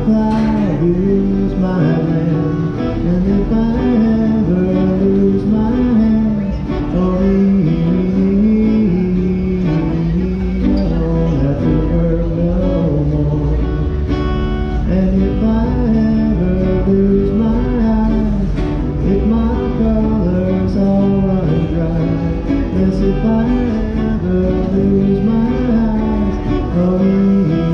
if I lose my land, and if I ever lose my hands, oh, I don't have to work no more. And if I ever lose my eyes, if my colors all run dry, yes, if I ever lose my eyes, oh,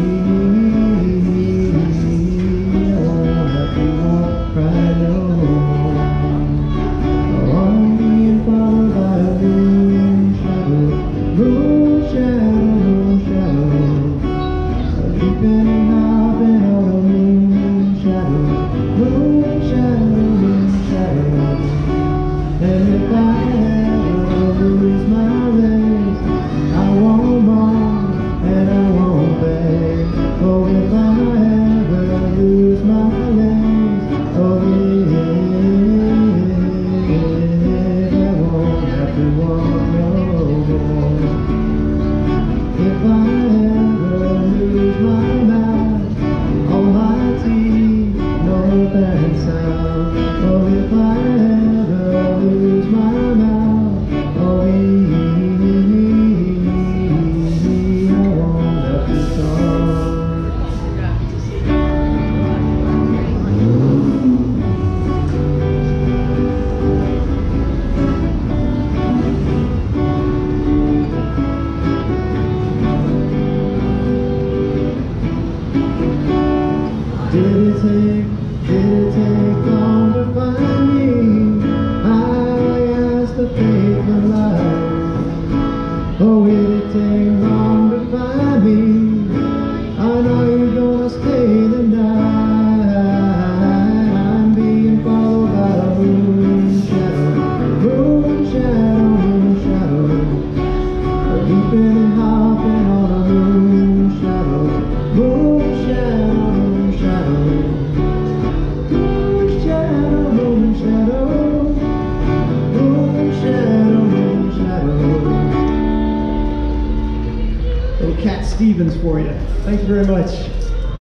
Did it take long to find me? I asked the faithful life. Oh, did it take long to find me? I know you're gonna stay the night. I'm being followed by a moon shadow, moon shadow, moon shadow. Leaping and hopping on a moon shadow, moon shadow, moon shadow. Cat Stevens for you. Thank you very much.